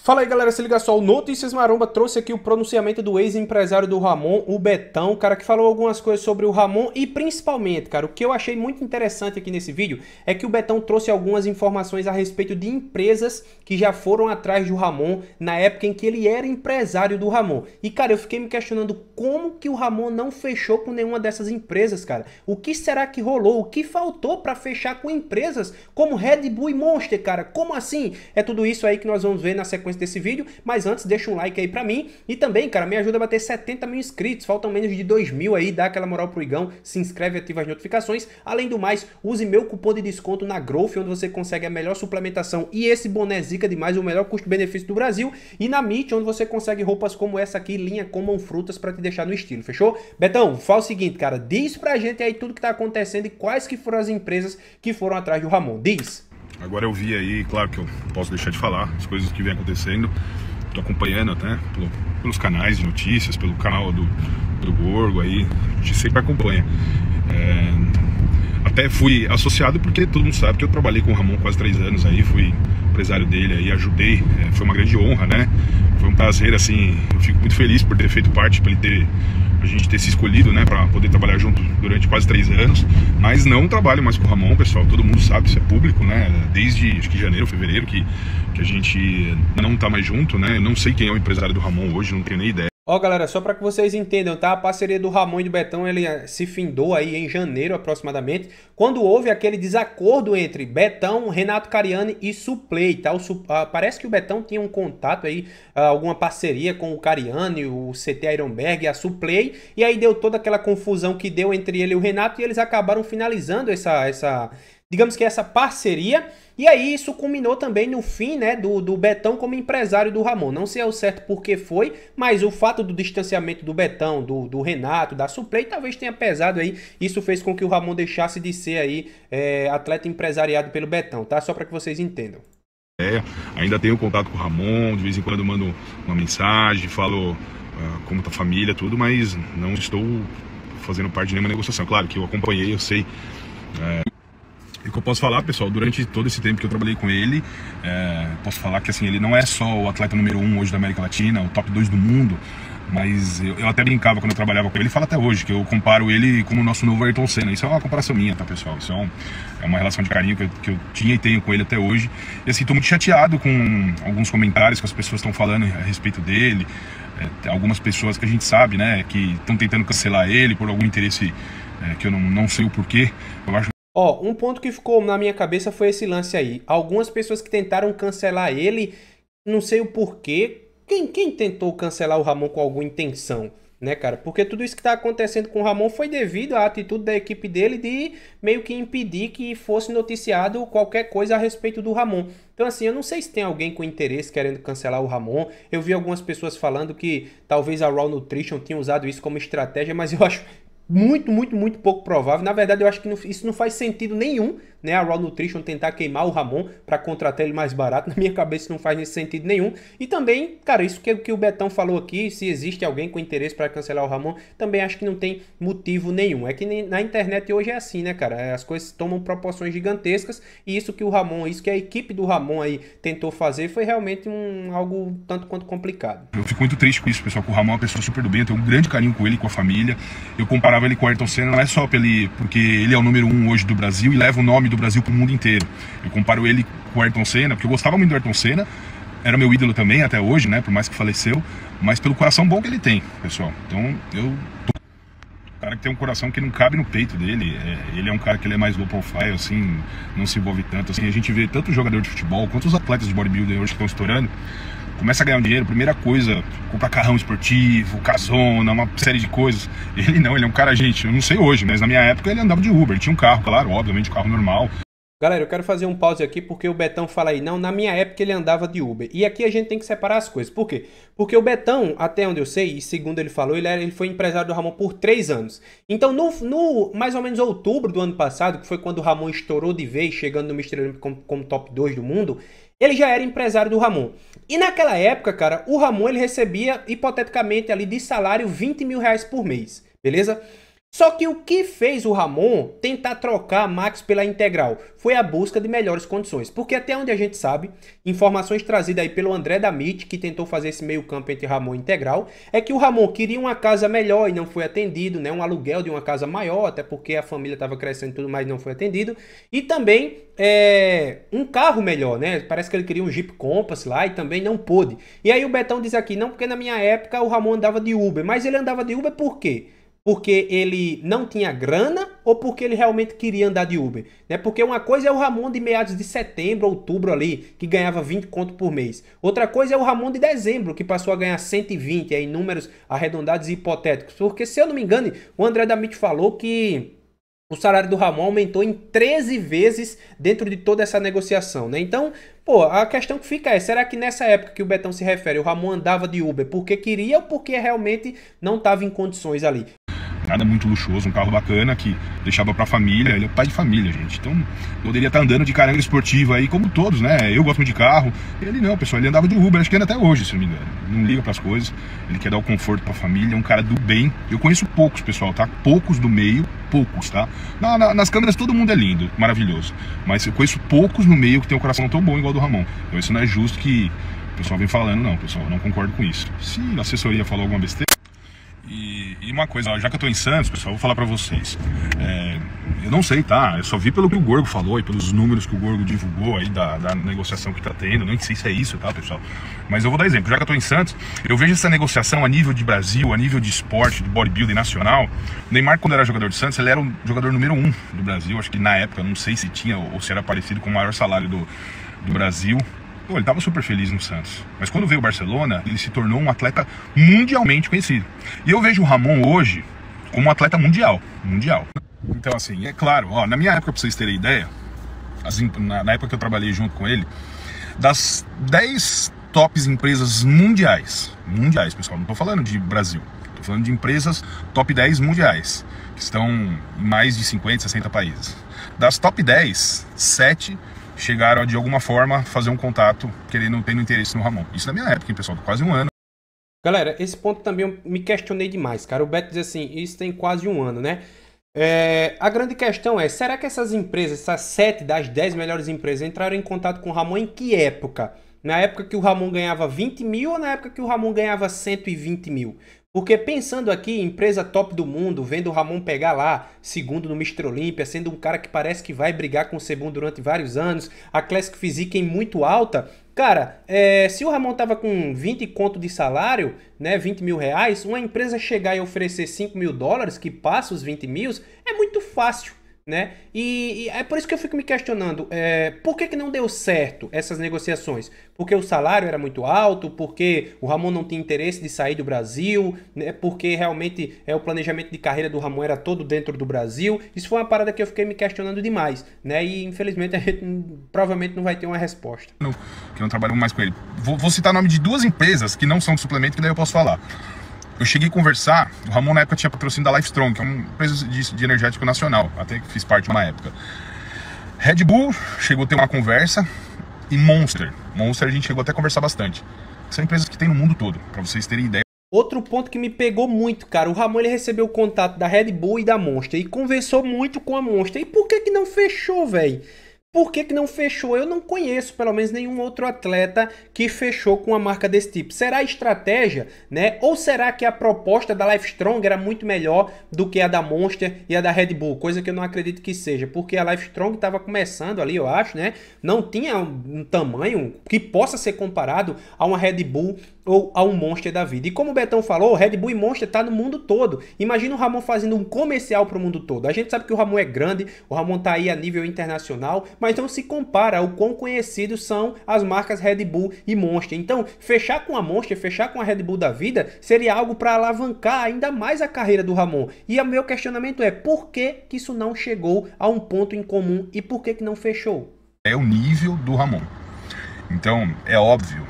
Fala aí galera, se liga só, o Notícias Maromba trouxe aqui o pronunciamento do ex-empresário do Ramon, o Betão, o cara que falou algumas coisas sobre o Ramon e principalmente, cara, o que eu achei muito interessante aqui nesse vídeo é que o Betão trouxe algumas informações a respeito de empresas que já foram atrás do Ramon na época em que ele era empresário do Ramon. E cara, eu fiquei me questionando como que o Ramon não fechou com nenhuma dessas empresas, cara. O que será que rolou? O que faltou para fechar com empresas como Red Bull e Monster, cara? Como assim? É tudo isso aí que nós vamos ver na sequência desse vídeo, mas antes deixa um like aí pra mim e também, cara, me ajuda a bater 70 mil inscritos, faltam menos de 2 mil aí, dá aquela moral pro Igão, se inscreve e ativa as notificações. Além do mais, use meu cupom de desconto na Growth, onde você consegue a melhor suplementação e esse boné zica demais, o melhor custo-benefício do Brasil, e na Meet, onde você consegue roupas como essa aqui, linha Common Frutas, pra te deixar no estilo, fechou? Betão, fala o seguinte, cara, diz pra gente aí tudo que tá acontecendo e quais que foram as empresas que foram atrás do Ramon, diz! Agora eu vi aí, claro que eu posso deixar de falar as coisas que vem acontecendo. Tô acompanhando até pelos canais de notícias, pelo canal do Gorgo aí, a gente sempre acompanha. Até fui associado porque todo mundo sabe que eu trabalhei com o Ramon quase 3 anos aí, fui empresário dele aí, ajudei, foi uma grande honra, né? Foi um prazer, assim, eu fico muito feliz por ter feito parte, por ele a gente ter se escolhido, né, para poder trabalhar junto durante quase 3 anos, mas não trabalho mais com o Ramon, pessoal, todo mundo sabe, isso é público, né, desde acho que janeiro, fevereiro, que a gente não tá mais junto, né, eu não sei quem é o empresário do Ramon hoje, não tenho nem ideia. Ó galera, só para que vocês entendam, tá? A parceria do Ramon e do Betão, ele se findou aí em janeiro aproximadamente, quando houve aquele desacordo entre Betão, Renato Cariani e Suplay, tá? Parece que o Betão tinha um contato aí, alguma parceria com o Cariani, o CT Ironberg e a Suplay, e aí deu toda aquela confusão que deu entre ele e o Renato, e eles acabaram finalizando digamos que essa parceria, e aí isso culminou também no fim, né, do Betão como empresário do Ramon. Não sei ao certo por que foi, mas o fato do distanciamento do Betão, do Renato, da Suplay, talvez tenha pesado aí. Isso fez com que o Ramon deixasse de ser aí atleta empresariado pelo Betão, tá? Só para que vocês entendam. Ainda tenho contato com o Ramon, de vez em quando eu mando uma mensagem, falo como tá a família, tudo, mas não estou fazendo parte de nenhuma negociação. Claro que eu acompanhei, eu sei. E o que eu posso falar, pessoal, durante todo esse tempo que eu trabalhei com ele, posso falar que assim, ele não é só o atleta número 1 hoje da América Latina, o top 2 do mundo, mas eu até brincava quando eu trabalhava com ele, falo até hoje, que eu comparo ele como o nosso novo Ayrton Senna. Isso é uma comparação minha, tá, pessoal? Isso é uma relação de carinho que eu tinha e tenho com ele até hoje. E assim, tô muito chateado com alguns comentários que as pessoas estão falando a respeito dele, algumas pessoas que a gente sabe, né, que estão tentando cancelar ele por algum interesse que eu não sei o porquê. Eu acho. Ó, um ponto que ficou na minha cabeça foi esse lance aí. Algumas pessoas que tentaram cancelar ele, não sei o porquê. Quem tentou cancelar o Ramon com alguma intenção, né, cara? Porque tudo isso que tá acontecendo com o Ramon foi devido à atitude da equipe dele de meio que impedir que fosse noticiado qualquer coisa a respeito do Ramon. Então, assim, eu não sei se tem alguém com interesse querendo cancelar o Ramon. Eu vi algumas pessoas falando que talvez a Raw Nutrition tinha usado isso como estratégia, mas eu acho muito pouco provável. Na verdade, eu acho que isso não faz sentido nenhum, né? A Raw Nutrition tentar queimar o Ramon para contratar ele mais barato. Na minha cabeça não faz nesse sentido nenhum. E também, cara, isso que o Betão falou aqui, se existe alguém com interesse para cancelar o Ramon, também acho que não tem motivo nenhum. É que na internet hoje é assim, né, cara? As coisas tomam proporções gigantescas e isso que o Ramon, isso que a equipe do Ramon aí tentou fazer foi realmente algo tanto quanto complicado. Eu fico muito triste com isso, pessoal, que o Ramon é uma pessoa super do bem, eu tenho um grande carinho com ele, com a família. Eu comparava ele com o Ayrton Senna, não é só porque ele é o número 1 hoje do Brasil e leva o nome do Brasil pro mundo inteiro. Eu comparo ele com o Ayrton Senna, porque eu gostava muito do Ayrton Senna, era meu ídolo também até hoje, né, por mais que faleceu, mas pelo coração bom que ele tem, pessoal. Então, um cara que tem um coração que não cabe no peito dele, ele é um cara que ele é mais low profile, assim, não se envolve tanto, assim, a gente vê tanto jogador de futebol quanto os atletas de bodybuilding hoje que estão estourando, começa a ganhar um dinheiro, primeira coisa, comprar carrão esportivo, casona, uma série de coisas. Ele não, ele é um cara, gente, eu não sei hoje, mas na minha época ele andava de Uber, ele tinha um carro, claro, obviamente, um carro normal. Galera, eu quero fazer um pause aqui porque o Betão fala aí, não, na minha época ele andava de Uber. E aqui a gente tem que separar as coisas. Por quê? Porque o Betão, até onde eu sei, e segundo ele falou, ele foi empresário do Ramon por 3 anos. Então, no mais ou menos outubro do ano passado, que foi quando o Ramon estourou de vez, chegando no Mr. Olímpico como top 2 do mundo, ele já era empresário do Ramon. E naquela época, cara, o Ramon ele recebia, hipoteticamente, ali de salário 20 mil reais por mês, beleza? Só que o que fez o Ramon tentar trocar a Max pela Integral foi a busca de melhores condições. Porque até onde a gente sabe, informações trazidas aí pelo André Damit, que tentou fazer esse meio campo entre Ramon e Integral, é que o Ramon queria uma casa melhor e não foi atendido, né? Um aluguel de uma casa maior, até porque a família estava crescendo e tudo mais, não foi atendido. E também um carro melhor, né? Parece que ele queria um Jeep Compass lá e também não pôde. E aí o Betão diz aqui, não, porque na minha época o Ramon andava de Uber. Mas ele andava de Uber por quê? Porque ele não tinha grana ou porque ele realmente queria andar de Uber? Né? Porque uma coisa é o Ramon de meados de setembro, outubro ali, que ganhava 20 conto por mês. Outra coisa é o Ramon de dezembro, que passou a ganhar 120, em números arredondados e hipotéticos. Porque, se eu não me engano, o André Damit falou que o salário do Ramon aumentou em 13 vezes dentro de toda essa negociação, né? Então, pô, a questão que fica é, será que nessa época que o Betão se refere, o Ramon andava de Uber porque queria ou porque realmente não estava em condições ali? Nada muito luxuoso, um carro bacana que deixava pra família, ele é pai de família, gente. Então, poderia estar andando de caranga esportiva aí, como todos, né? Eu gosto muito de carro. Ele não, pessoal, ele andava de Uber, acho que anda até hoje, se não me engano. Não liga pras coisas, ele quer dar o conforto pra família, é um cara do bem. Eu conheço poucos, pessoal, tá? Poucos do meio, poucos, tá? Nas câmeras todo mundo é lindo, maravilhoso. Mas eu conheço poucos no meio que tem um coração tão bom igual o do Ramon. Então isso não é justo que o pessoal vem falando, não, pessoal, eu não concordo com isso. Se a assessoria falou alguma besteira... E uma coisa, já que eu tô em Santos, pessoal, eu vou falar pra vocês. Eu não sei, tá? Eu só vi pelo que o Gorgo falou e pelos números que o Gorgo divulgou aí da negociação que tá tendo. Nem sei se é isso, tá, pessoal? Mas eu vou dar exemplo. Já que eu tô em Santos, eu vejo essa negociação a nível de Brasil, a nível de esporte, de bodybuilding nacional. O Neymar, quando era jogador de Santos, ele era o jogador número 1 do Brasil. Acho que na época, não sei se tinha ou se era parecido com o maior salário do Brasil. Pô, ele estava super feliz no Santos. Mas quando veio o Barcelona, ele se tornou um atleta mundialmente conhecido. E eu vejo o Ramon hoje como um atleta mundial. Então, assim, é claro, ó, na minha época, pra vocês terem ideia, assim, na época que eu trabalhei junto com ele, das 10 tops empresas mundiais, pessoal, não tô falando de Brasil, tô falando de empresas top 10 mundiais, que estão em mais de 50, 60 países. Das top 10, 7... chegaram a, de alguma forma, fazer um contato querendo ter interesse no Ramon. Isso na minha época, hein, pessoal? Quase um ano. Galera, esse ponto também eu me questionei demais, cara. O Beto diz assim, isso tem quase um ano, né? A grande questão é, será que essas empresas, essas 7 das 10 melhores empresas, entraram em contato com o Ramon em que época? Na época que o Ramon ganhava 20 mil ou na época que o Ramon ganhava 120 mil? Porque pensando aqui, empresa top do mundo, vendo o Ramon pegar lá, segundo no Mr. Olympia, sendo um cara que parece que vai brigar com o Sebum durante vários anos, a Classic Physique em muito alta, cara, se o Ramon tava com 20 conto de salário, né, 20 mil reais, uma empresa chegar e oferecer 5 mil dólares, que passa os 20 mil, é muito fácil. Né? E é por isso que eu fico me questionando, por que não deu certo essas negociações? Porque o salário era muito alto, porque o Ramon não tinha interesse de sair do Brasil, né? Porque realmente o planejamento de carreira do Ramon era todo dentro do Brasil. Isso foi uma parada que eu fiquei me questionando demais, né? E infelizmente a gente provavelmente não vai ter uma resposta. Que não trabalhamos mais com ele. Vou citar o nome de 2 empresas que não são de suplemento, que daí eu posso falar. Eu cheguei a conversar, o Ramon na época tinha patrocínio da Livestrong, que é uma empresa de energético nacional, até que fiz parte uma época. Red Bull, chegou a ter uma conversa, e Monster a gente chegou até a conversar bastante. São empresas que tem no mundo todo, pra vocês terem ideia. Outro ponto que me pegou muito, cara, o Ramon ele recebeu o contato da Red Bull e da Monster, e conversou muito com a Monster. E por que não fechou, velho? Por que não fechou? Eu não conheço, pelo menos, nenhum outro atleta que fechou com uma marca desse tipo. Será estratégia, né? Ou será que a proposta da Livestrong era muito melhor do que a da Monster e a da Red Bull? Coisa que eu não acredito que seja, porque a Livestrong estava começando ali, eu acho, né? Não tinha um tamanho que possa ser comparado a uma Red Bull ou a um Monster da vida. E como o Betão falou, Red Bull e Monster tá no mundo todo. Imagina o Ramon fazendo um comercial para o mundo todo. A gente sabe que o Ramon é grande, o Ramon tá aí a nível internacional, mas não se compara ao quão conhecidos são as marcas Red Bull e Monster. Então, fechar com a Monster, fechar com a Red Bull da vida, seria algo para alavancar ainda mais a carreira do Ramon. E o meu questionamento é, por que isso não chegou a um ponto em comum e por que não fechou? É o nível do Ramon. Então, é óbvio.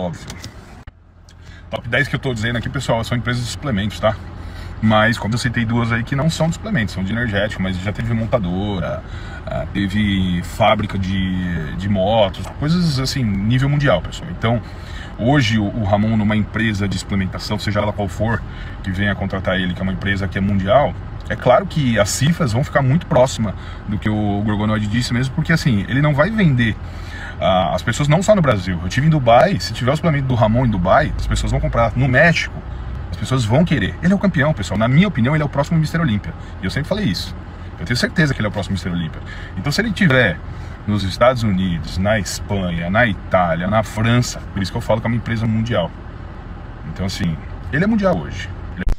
Top 10 que eu tô dizendo aqui, pessoal, são empresas de suplementos, tá? Mas, como eu citei 2 aí que não são de suplementos, são de energético, mas já teve montadora, teve fábrica de motos, coisas assim, nível mundial, pessoal. Então, Hoje o Ramon numa empresa de implementação, seja ela qual for, que venha contratar ele, que é uma empresa que é mundial, é claro que as cifras vão ficar muito próximas do que o Gorgonoid disse mesmo, porque assim, ele não vai vender as pessoas não só no Brasil. Eu estive em Dubai, se tiver o suplemento do Ramon em Dubai, as pessoas vão comprar. No México, as pessoas vão querer. Ele é o campeão, pessoal. Na minha opinião, ele é o próximo Mr. Olímpia. E eu sempre falei isso. Eu tenho certeza que ele é o próximo Mr. Olímpia. Então, se ele tiver nos Estados Unidos, na Espanha, na Itália, na França, por isso que eu falo que é uma empresa mundial. Então, assim, ele é mundial hoje.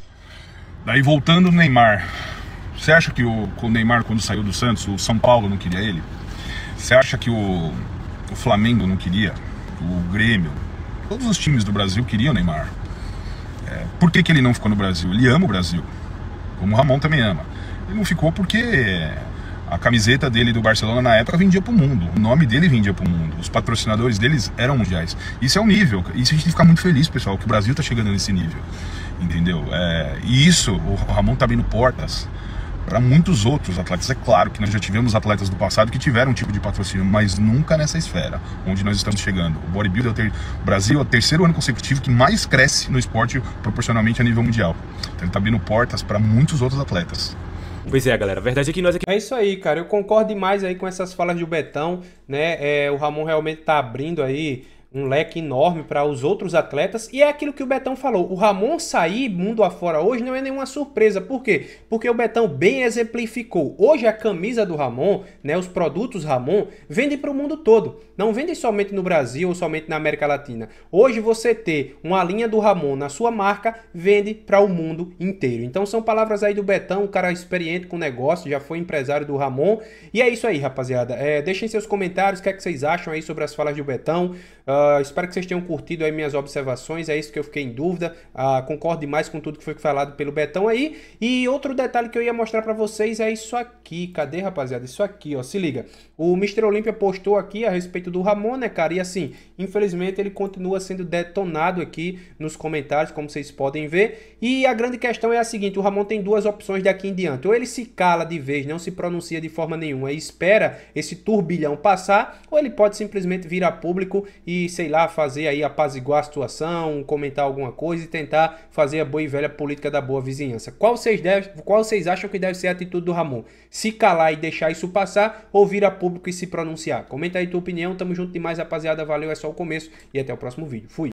Daí, voltando no Neymar. Você acha que o Neymar, quando saiu do Santos, o São Paulo não queria ele? Você acha que o Flamengo não queria? O Grêmio? Todos os times do Brasil queriam o Neymar. Por que ele não ficou no Brasil? Ele ama o Brasil, como o Ramon também ama. Ele não ficou porque a camiseta dele do Barcelona na época vendia pro mundo, o nome dele vendia pro mundo, os patrocinadores deles eram mundiais. Isso é um nível, isso a gente fica muito feliz, pessoal, que o Brasil tá chegando nesse nível, entendeu? E isso, o Ramon tá abrindo portas para muitos outros atletas. É claro que nós já tivemos atletas do passado que tiveram um tipo de patrocínio, mas nunca nessa esfera onde nós estamos chegando. O bodybuilder, o Brasil é o terceiro ano consecutivo que mais cresce no esporte proporcionalmente a nível mundial. Então ele está abrindo portas para muitos outros atletas. Pois é, galera, a verdade é que nós aqui... É isso aí, cara, eu concordo demais aí com essas falas do Betão, né, o Ramon realmente tá abrindo aí um leque enorme para os outros atletas, e é aquilo que o Betão falou, o Ramon sair mundo afora hoje não é nenhuma surpresa. Por quê? Porque o Betão bem exemplificou. Hoje a camisa do Ramon, né, os produtos Ramon, vendem para o mundo todo, não vendem somente no Brasil ou somente na América Latina. Hoje você ter uma linha do Ramon na sua marca, vende para o mundo inteiro. Então são palavras aí do Betão, um cara experiente com negócio, já foi empresário do Ramon, e é isso aí, rapaziada. Deixem seus comentários, o que é que vocês acham aí sobre as falas do Betão. Espero que vocês tenham curtido aí minhas observações, é isso que eu fiquei em dúvida. Concordo demais com tudo que foi falado pelo Betão aí. E outro detalhe que eu ia mostrar pra vocês é isso aqui. Cadê, rapaziada? Isso aqui, ó, se liga. O Mr. Olímpia postou aqui a respeito do Ramon, né, cara? E assim, infelizmente ele continua sendo detonado aqui nos comentários, como vocês podem ver. E a grande questão é a seguinte, o Ramon tem duas opções daqui em diante. Ou ele se cala de vez, não se pronuncia de forma nenhuma e espera esse turbilhão passar, ou ele pode simplesmente vir a público e, sei lá, fazer aí apaziguar a situação, comentar alguma coisa e tentar fazer a boa e velha política da boa vizinhança. Qual vocês acham que deve ser a atitude do Ramon? Se calar e deixar isso passar, ou vir a público e se pronunciar? Comenta aí tua opinião, tamo junto demais, rapaziada, valeu, é só o começo e até o próximo vídeo. Fui!